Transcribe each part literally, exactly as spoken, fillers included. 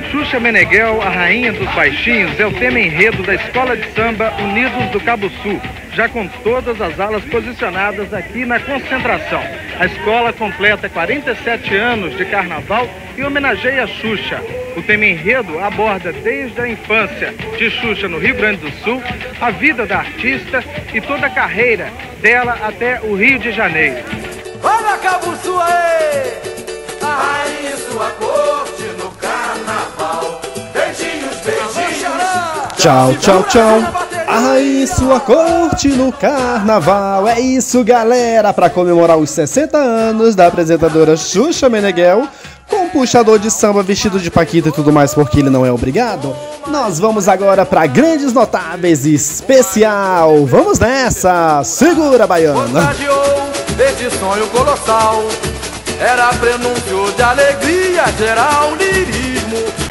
Xuxa Meneghel, a rainha dos baixinhos, é o tema enredo da Escola de Samba Unidos do Cabo Sul, já com todas as alas posicionadas aqui na concentração. A escola completa quarenta e sete anos de carnaval e homenageia a Xuxa. O tema enredo aborda desde a infância de Xuxa no Rio Grande do Sul, a vida da artista e toda a carreira dela até o Rio de Janeiro. Olha Cabo Sul aí! A rainha e sua corte no carnaval. Beijinhos, beijinhos. Tchau, tchau, tchau. A rainha e sua corte no carnaval. É isso, galera, para comemorar os sessenta anos da apresentadora Xuxa Meneghel, com um puxador de samba vestido de paquita e tudo mais porque ele não é obrigado, nós vamos agora para Grandes Notáveis especial. Vamos nessa! Segura, baiana! Contagiou desse sonho colossal. Era prenúncio de alegria geral, lirismo.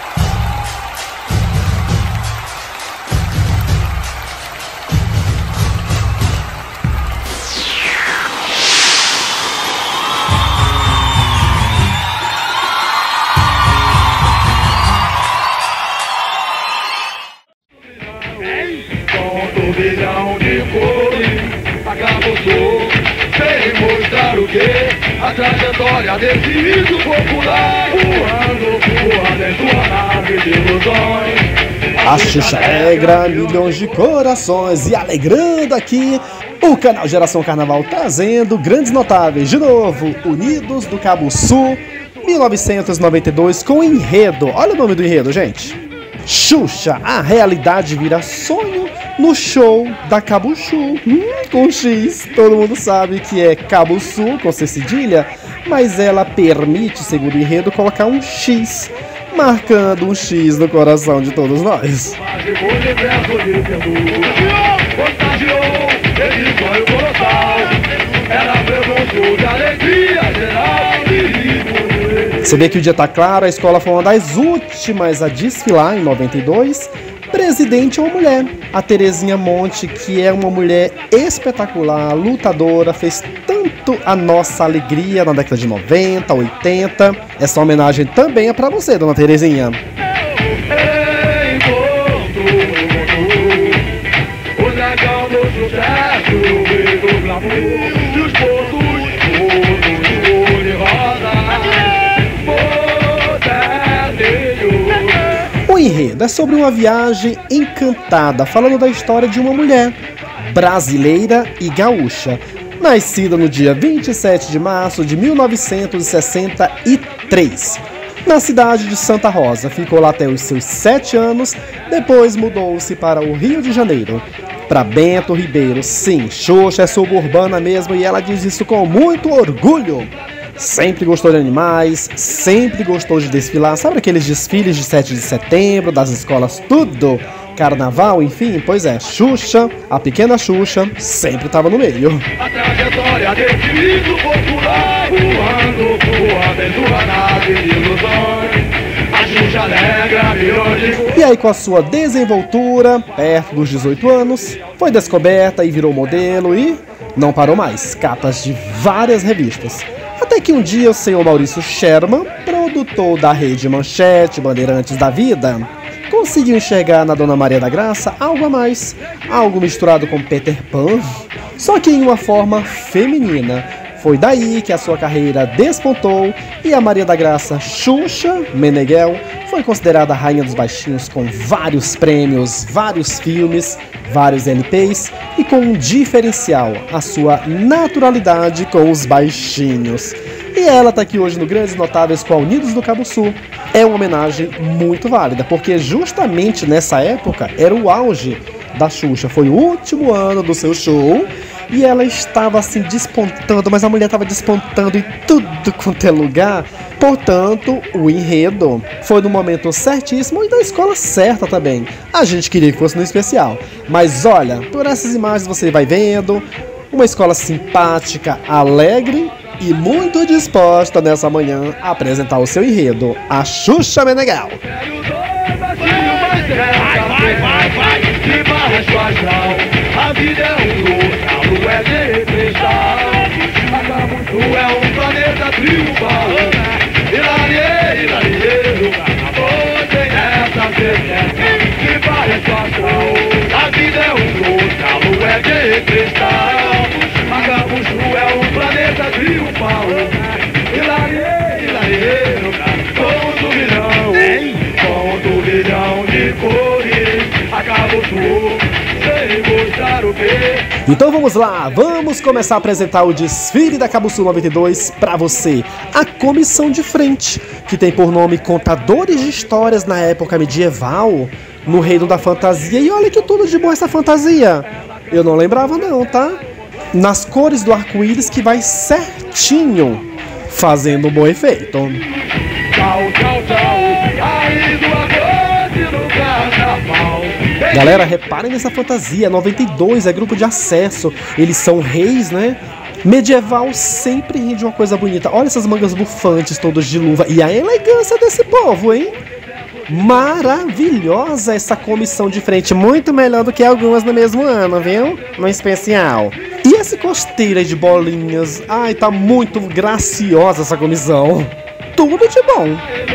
Turbilhão de cores, a Cabo Sul sem mostrar o que? A trajetória desse riso popular, voando, voando em sua nave de ilusões. A Xuxa alegra milhões de corações e alegrando aqui o canal Geração Carnaval trazendo Grandes Notáveis de novo, Unidos do Cabo Sul, mil novecentos e noventa e dois, com enredo. Olha o nome do enredo, gente. Xuxa, a realidade vira sonho no show da Cabo Sul, hum, com X. Todo mundo sabe que é Cabo Sul, com C cedilha, mas ela permite, segundo o enredo, colocar um X, marcando um X no coração de todos nós. Você vê que o dia tá claro, a escola foi uma das últimas a desfilar em noventa e dois. Presidente é uma mulher, a Terezinha Monte, que é uma mulher espetacular, lutadora, fez tanto a nossa alegria na década de noventa, oitenta. Essa homenagem também é pra você, dona Terezinha. O enredo é sobre uma viagem encantada, falando da história de uma mulher brasileira e gaúcha, nascida no dia vinte e sete de março de mil novecentos e sessenta e três, na cidade de Santa Rosa. Ficou lá até os seus sete anos, depois mudou-se para o Rio de Janeiro, para Bento Ribeiro. Sim, Xuxa é suburbana mesmo e ela diz isso com muito orgulho. Sempre gostou de animais, sempre gostou de desfilar. Sabe aqueles desfiles de sete de setembro, das escolas, tudo? Carnaval, enfim, pois é, Xuxa, a pequena Xuxa, sempre estava no meio. A trajetória desse riso popular, voando, voando em sua nave de ilusões. A Xuxa alegra milhões de... E aí, com a sua desenvoltura, perto dos dezoito anos, foi descoberta e virou modelo e não parou mais. Capas de várias revistas. Até que um dia o senhor Maurício Sherman, produtor da rede Manchete, Bandeirantes da Vida, conseguiu enxergar na Dona Maria da Graça algo a mais, algo misturado com Peter Pan, só que em uma forma feminina. Foi daí que a sua carreira despontou e a Maria da Graça Xuxa Meneghel foi considerada a rainha dos baixinhos, com vários prêmios, vários filmes, vários L Ps e com um diferencial, a sua naturalidade com os baixinhos. E ela tá aqui hoje no Grandes Notáveis com a Unidos do Cabo Sul. É uma homenagem muito válida, porque justamente nessa época era o auge da Xuxa, foi o último ano do seu show. E ela estava assim despontando, mas a mulher estava despontando em tudo quanto é lugar. Portanto, o enredo foi no momento certíssimo e da escola certa também. A gente queria que fosse no especial. Mas olha, por essas imagens você vai vendo uma escola simpática, alegre e muito disposta nessa manhã a apresentar o seu enredo, a Xuxa Meneghel. Vai, vai, vai, vai, de Barras do Astral. A vida é um lugar. É de cristal, a Cabo Sul é um planeta triunfal. Ilarie, ilarie, no carnaval tem mostrar. A Cabuçu é um planeta triunfal. Hilarie, hilarie, com um turbilhão, com um turbilhão de cores. A Cabuçu, sei mostrar o quê? Então vamos lá, vamos começar a apresentar o desfile da Cabuçu noventa e dois pra você. A comissão de frente, que tem por nome Contadores de Histórias na época medieval, no reino da fantasia. E olha que tudo de bom essa fantasia. Eu não lembrava não, tá? Nas cores do arco-íris que vai certinho, fazendo um bom efeito. Tchau, tchau, tchau, aí do agote no carnaval. Galera, reparem nessa fantasia, noventa e dois, é grupo de acesso, eles são reis, né? Medieval sempre rende uma coisa bonita. Olha essas mangas bufantes, todas de luva, e a elegância desse povo, hein? Maravilhosa essa comissão de frente, muito melhor do que algumas no mesmo ano, viu? No especial. E essa costeira de bolinhas, ai, tá muito graciosa essa comissão. Tudo de bom.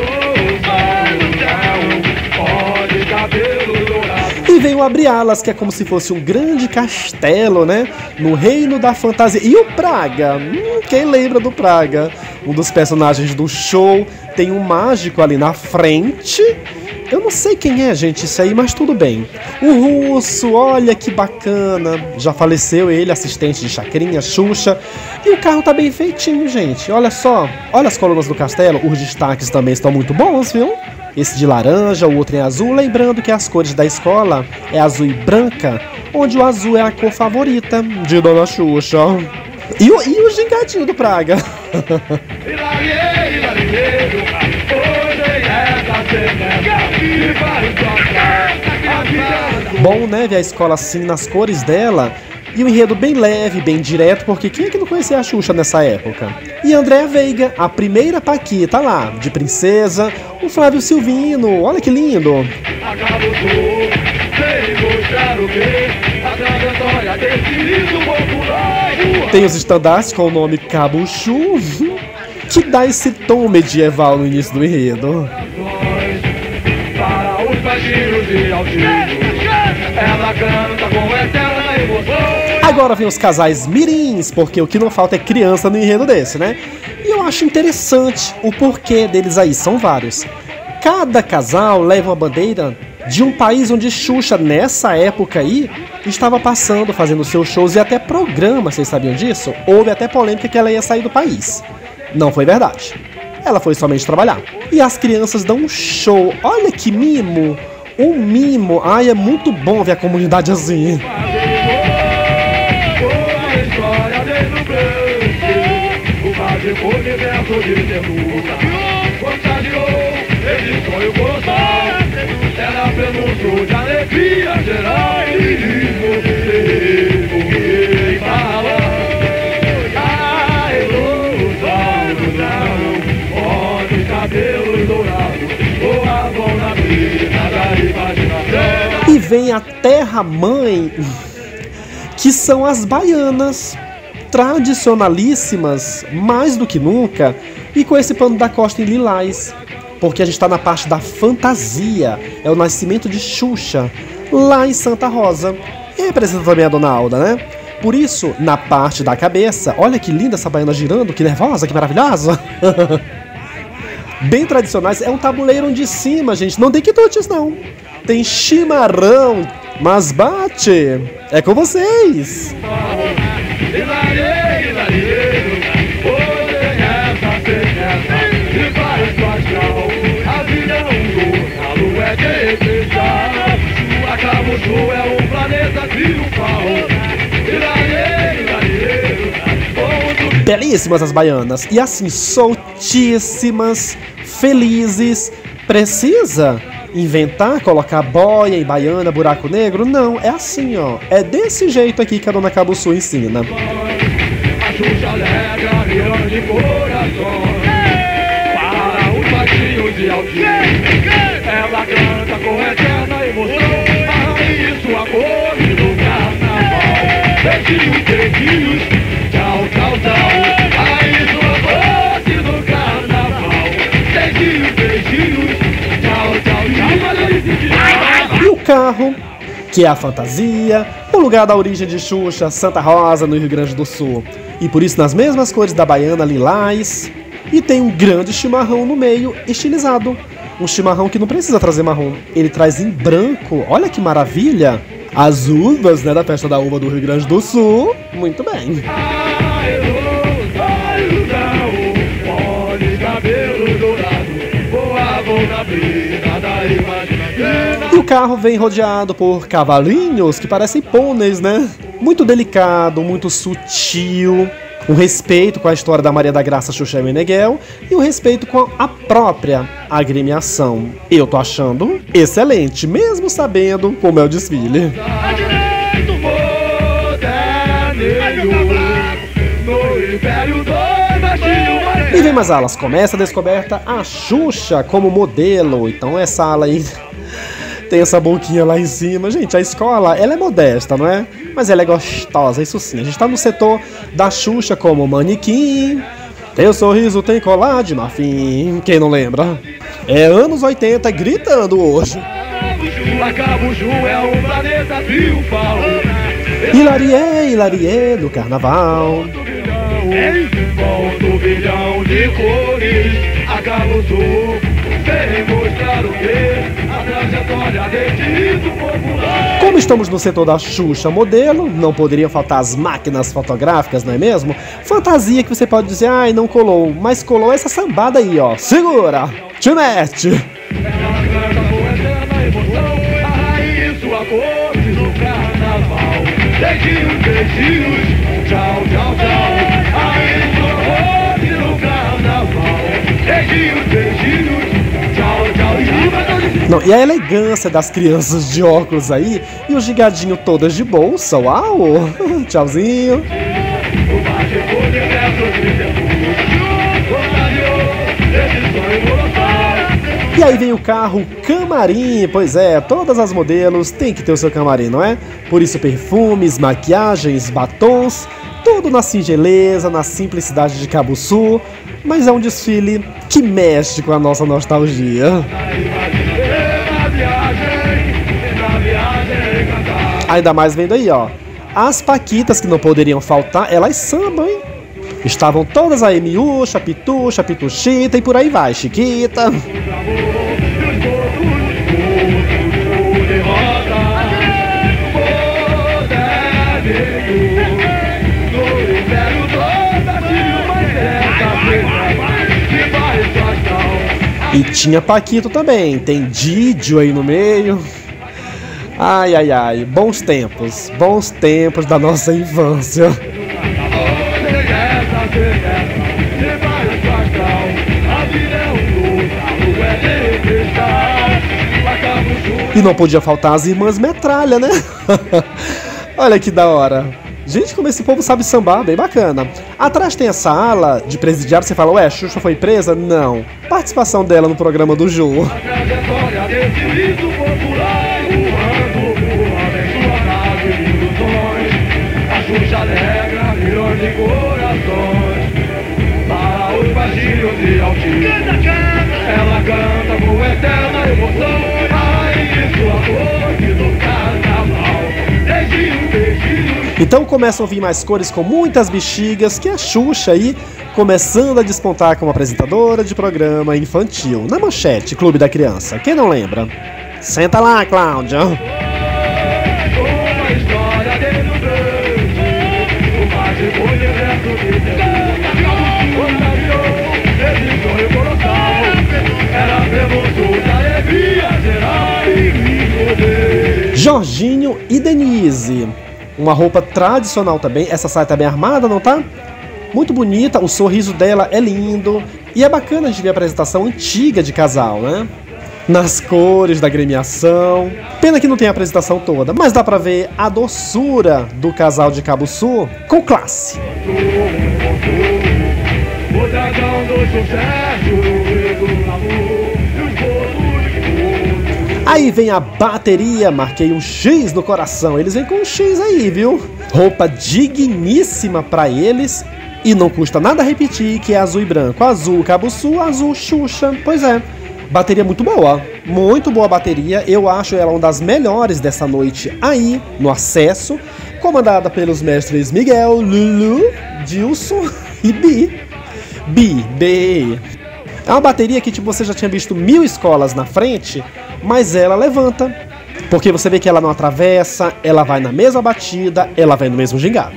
E vem o Abre-Alas, que é como se fosse um grande castelo, né? No reino da fantasia. E o Praga? Hum, quem lembra do Praga? Um dos personagens do show. Tem um mágico ali na frente. Eu não sei quem é, gente, isso aí, mas tudo bem. O Russo, olha que bacana. Já faleceu ele, assistente de Chacrinha, Xuxa. E o carro tá bem feitinho, gente. Olha só. Olha as colunas do castelo. Os destaques também estão muito bons, viu? Esse de laranja, o outro em azul. Lembrando que as cores da escola é azul e branca, onde o azul é a cor favorita de Dona Xuxa. E o, e o gingadinho do Praga. Bom, né, ver a escola assim nas cores dela. E o enredo bem leve, bem direto, porque quem é que não conhecia a Xuxa nessa época? E Andréa Veiga, a primeira Paquita lá, de princesa. O Flávio Silvino, olha que lindo. Tem os estandartes com o nome Cabuçu, que dá esse tom medieval no início do enredo. Para os baixinhos e altivos, ela canta com eterna emoção. Agora vem os casais mirins, porque o que não falta é criança no enredo desse, né? E eu acho interessante o porquê deles aí, são vários. Cada casal leva uma bandeira de um país onde Xuxa, nessa época aí, estava passando, fazendo seus shows e até programas, vocês sabiam disso? Houve até polêmica que ela ia sair do país. Não foi verdade. Ela foi somente trabalhar. E as crianças dão um show. Olha que mimo! Um mimo! Ai, é muito bom ver a comunidade assim. Ela prenúncio de alegria geral e morrer fala. A ilusão do não, olhos, cabelos dourados, voavam na brisa da imaginação. E vem a terra-mãe, que são as baianas, tradicionalíssimas, mais do que nunca, e com esse pano da costa em lilás. Porque a gente tá na parte da fantasia, é o nascimento de Xuxa, lá em Santa Rosa. E representa também a Dona Alda, né? Por isso, na parte da cabeça, olha que linda essa baiana girando, que nervosa, que maravilhosa. Bem tradicionais, é um tabuleiro onde de cima, gente, não tem quitutes não. Tem chimarrão, mas bate, é com vocês. É um planeta triunfal. Belíssimas as baianas. E assim, soltíssimas, felizes. Precisa inventar, colocar boia e baiana, buraco negro? Não, é assim, ó. É desse jeito aqui que a Dona Cabuçu ensina. A Xuxa alegra milhões de corações. Para os baixinhos e altivos, ela canta com eterna emoção. Sua cor no carnaval, beijinhos, beijinhos, tchau, tchau, tchau. Aí sua cor no carnaval, beijinhos, beijinhos, tchau, tchau, tchau. E o carro, que é a fantasia, o lugar da origem de Xuxa, Santa Rosa, no Rio Grande do Sul. E por isso nas mesmas cores da baiana, lilás. E tem um grande chimarrão no meio, estilizado. Um chimarrão que não precisa trazer marrom, ele traz em branco, olha que maravilha. As uvas, né, da festa da uva do Rio Grande do Sul. Muito bem. E o carro vem rodeado por cavalinhos que parecem pôneis, né? Muito delicado, muito sutil. Um respeito com a história da Maria da Graça Xuxa Meneghel e um respeito com a própria agremiação. Eu tô achando excelente, mesmo sabendo como é o desfile. E vem mais alas, começa a descoberta a Xuxa como modelo. Então essa ala aí tem essa boquinha lá em cima. Gente, a escola, ela é modesta, não é? Mas ela é gostosa, isso sim. A gente tá no setor da Xuxa como manequim. Teu sorriso tem colar de marfim. Quem não lembra? É anos oitenta gritando hoje. É um planeta triunfal. Hilarie, Hilarie no carnaval. Com um turbilhão de cores, a Cabo Sul vem mostrar o que? A trajetória desse rito popular. Como estamos no setor da Xuxa modelo, não poderiam faltar as máquinas fotográficas, não é mesmo? Fantasia que você pode dizer, ai, não colou, mas colou essa sambada aí, ó. Segura, te mete. Ela canta com eterna emoção, a rainha e sua corte no carnaval. Beijinhos, beijinhos, tchau, tchau, tchau. Beijinhos, beijinhos, tchau, tchau, tchau. Não, e a elegância das crianças de óculos aí e o gigadinho todas de bolsa, uau! Tchauzinho! E aí vem o carro camarim, pois é, todas as modelos têm que ter o seu camarim, não é? Por isso perfumes, maquiagens, batons, tudo na singeleza, na simplicidade de Cabo Sul, mas é um desfile que mexe com a nossa nostalgia. Ainda mais vendo aí, ó, as paquitas que não poderiam faltar, elas sambam, hein? Estavam todas aí, Miúcha, Pitucha, Pituchita e por aí vai, Chiquita. E tinha Paquito também, tem Didio aí no meio. Ai, ai, ai, bons tempos, bons tempos da nossa infância. E não podia faltar as irmãs Metralha, né? Olha que da hora. Gente, como esse povo sabe sambar, bem bacana. Atrás tem essa ala de presidiário, você fala, ué, Xuxa foi presa? Não. Participação dela no programa do Jô. A trajetória desse rito popular, voando, voando em sua nave de ilusões. A Xuxa alegra milhões de corações, para os baixinhos e altinhos. Ela canta com eterna emoção, ai, sua corte do carnaval. Beijinho, beijinho. Então começam a vir mais cores com muitas bexigas, que é a Xuxa aí começando a despontar como apresentadora de programa infantil. Na Manchete, Clube da Criança. Quem não lembra? Senta lá, Cláudia. Jorginho e Denise. Uma roupa tradicional também. Essa saia tá bem armada, não tá? Muito bonita, o sorriso dela é lindo. E é bacana a gente ver a apresentação antiga de casal, né? Nas cores da agremiação. Pena que não tem a apresentação toda, mas dá pra ver a doçura do casal de Cabo Sul com classe. O dragão do sucesso, do amor, Aí vem a bateria, marquei um X no coração. Eles vêm com um X aí, viu? Roupa digníssima pra eles. E não custa nada repetir que é azul e branco. Azul Cabo Sul, azul Xuxa. Pois é, Bateria muito boa, muito boa bateria. Eu acho ela uma das melhores dessa noite aí, no Acesso, comandada pelos mestres Miguel, Lulu, Dilson e Bi. Bi, B. É uma bateria que tipo, você já tinha visto mil escolas na frente, mas ela levanta. Porque você vê que ela não atravessa, ela vai na mesma batida, ela vai no mesmo gingado.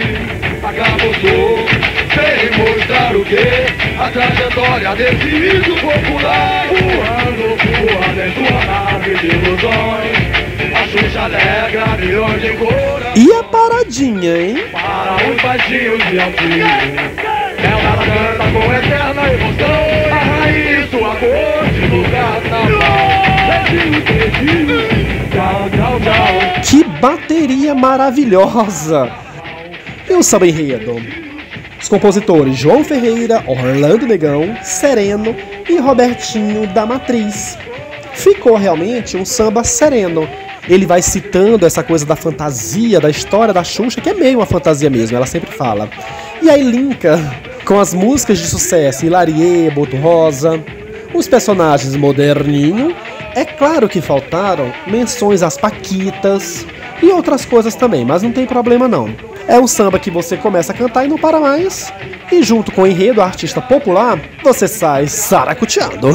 Vem mostrar o quê? A trajetória desse riso popular. Voando, voando em sua nave de ilusões. A Xuxa alegra milhões de corações. E a paradinha, hein? Para os baixinhos de altinho. Ela canta com eterna emoção. A rainha e sua corte no carnaval. Beijinho, beijinho. Tchau, tchau, tchau. Que bateria maravilhosa! E o samba enredo? Os compositores João Ferreira, Orlando Negão, Sereno e Robertinho da Matriz. Ficou realmente um samba sereno. Ele vai citando essa coisa da fantasia, da história da Xuxa, que é meio uma fantasia mesmo, ela sempre fala. E aí linka com as músicas de sucesso, Hilarie, Boto Rosa, os personagens moderninho. É claro que faltaram menções às paquitas e outras coisas também, mas não tem problema não. É um samba que você começa a cantar e não para mais. E junto com o enredo, a artista popular, você sai saracuteando.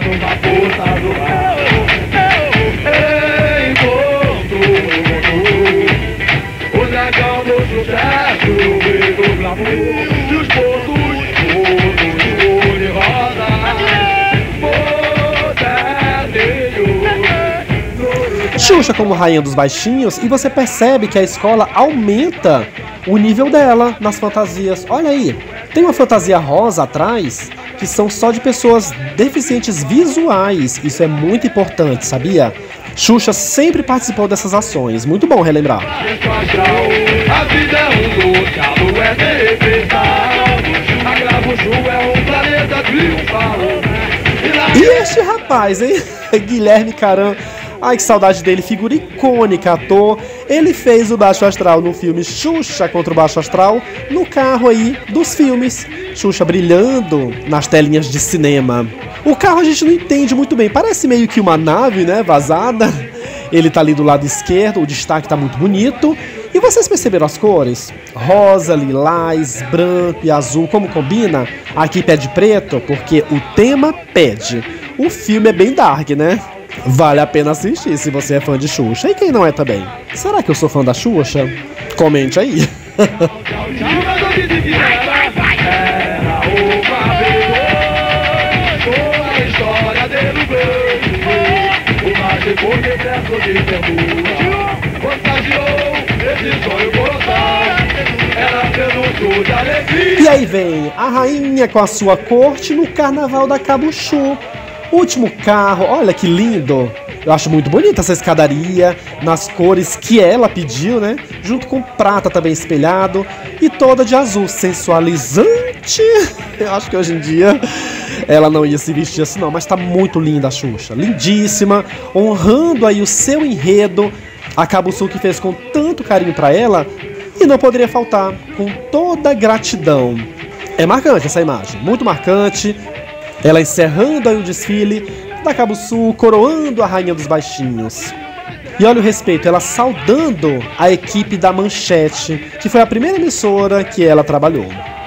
Xuxa como rainha dos baixinhos, e você percebe que a escola aumenta o nível dela nas fantasias. Olha aí, tem uma fantasia rosa atrás que são só de pessoas deficientes visuais. Isso é muito importante, sabia? Xuxa sempre participou dessas ações. Muito bom relembrar. A vida é um doce, a lua é tempestade. A Cabuçu é um planeta triunfal. E este rapaz, hein? Guilherme Caram. Ai, que saudade dele, figura icônica, ator. Ele fez o Baixo Astral no filme Xuxa contra o Baixo Astral, no carro aí dos filmes. Xuxa brilhando nas telinhas de cinema. O carro a gente não entende muito bem, parece meio que uma nave, né, vazada. Ele tá ali do lado esquerdo, o destaque tá muito bonito. E vocês perceberam as cores? Rosa, lilás, branco e azul, como combina? Aqui pede preto, porque o tema pede. O filme é bem dark, né? Vale a pena assistir se você é fã de Xuxa. E quem não é também? Será que eu sou fã da Xuxa? Comente aí. E aí vem a rainha com a sua corte no carnaval da Cabuçu. Último carro, olha que lindo. Eu acho muito bonita essa escadaria, nas cores que ela pediu, né? Junto com prata também espelhado e toda de azul, sensualizante. Eu acho que hoje em dia ela não ia se vestir assim não, mas tá muito linda a Xuxa, lindíssima, honrando aí o seu enredo, a Cabuçu que fez com tanto carinho pra ela, e não poderia faltar, com toda gratidão. É marcante essa imagem, muito marcante. Ela encerrando aí o desfile da Cabuçu, coroando a rainha dos baixinhos. E olha o respeito, ela saudando a equipe da Manchete, que foi a primeira emissora que ela trabalhou.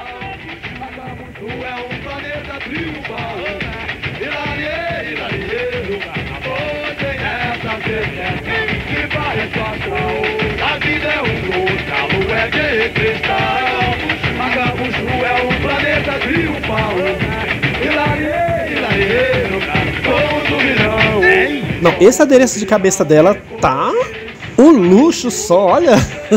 Não, esse adereço de cabeça dela tá um luxo só, olha.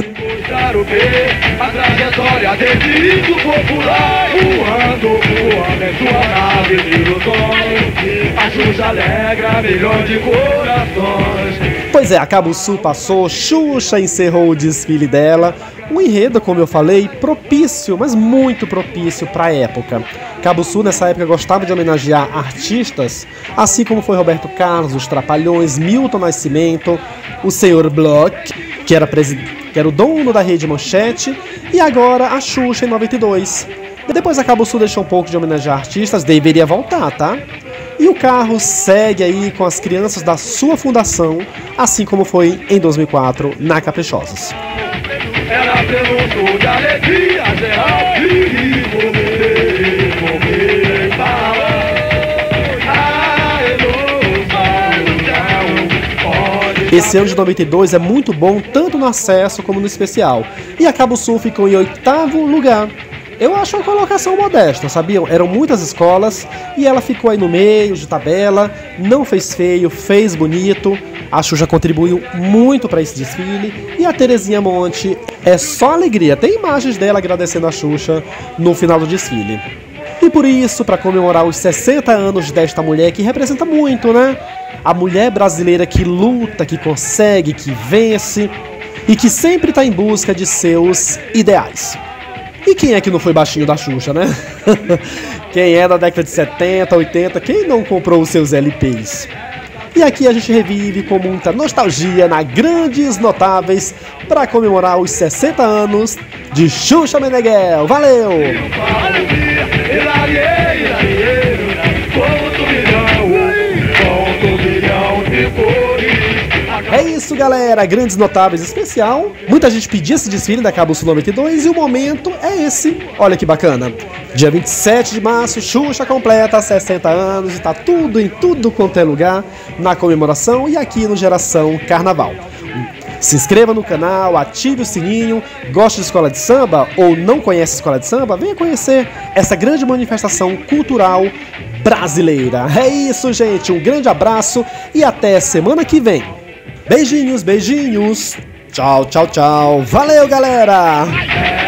A trajetória desse riso popular, voando, voando em sua nave de ilusões. A Xuxa alegra milhões de corações. Pois é, a Cabuçu passou, Xuxa encerrou o desfile dela. Um enredo, como eu falei, propício, mas muito propício para a época. Cabuçu nessa época gostava de homenagear artistas, assim como foi Roberto Carlos, os Trapalhões, Milton Nascimento, o senhor Bloch, que era, que era o dono da rede Manchete, e agora a Xuxa em noventa e dois. Depois a Cabuçu deixou um pouco de homenagear artistas, deveria voltar, tá? E o carro segue aí com as crianças da sua fundação, assim como foi em dois mil e quatro na Caprichosos. Era prenúncio de alegria geral e morrer, morrer em paz. Esse ano de noventa e dois é muito bom tanto no acesso como no especial. E a Cabo Sul ficou em oitavo lugar. Eu acho uma colocação modesta, sabiam? Eram muitas escolas e ela ficou aí no meio de tabela, não fez feio, fez bonito. A Xuxa contribuiu muito para esse desfile. E a Terezinha Monte é só alegria. Tem imagens dela agradecendo a Xuxa no final do desfile. E por isso, para comemorar os sessenta anos desta mulher que representa muito, né? A mulher brasileira que luta, que consegue, que vence e que sempre está em busca de seus ideais. E quem é que não foi baixinho da Xuxa, né? Quem é da década de setenta, oitenta, quem não comprou os seus L Ps? E aqui a gente revive com muita nostalgia na Grandes Notáveis para comemorar os sessenta anos de Xuxa Meneghel. Valeu! É isso, galera, Grandes Notáveis especial. Muita gente pedia esse desfile da Cabo Sul noventa e dois e o momento é esse. Olha que bacana. Dia vinte e sete de março, Xuxa completa sessenta anos e tá tudo em tudo quanto é lugar na comemoração e aqui no Geração Carnaval. Se inscreva no canal, ative o sininho, gosta de escola de samba ou não conhece escola de samba, venha conhecer essa grande manifestação cultural brasileira. É isso, gente, um grande abraço e até semana que vem. Beijinhos, beijinhos. Tchau, tchau, tchau. Valeu, galera!